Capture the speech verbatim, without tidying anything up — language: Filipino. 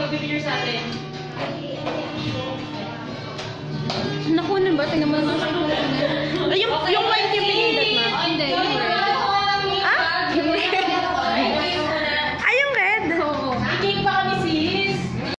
mag-picture sa atin. Nakunan ba? Tingnan mo naman sa ikunan. Ay, yung, yung white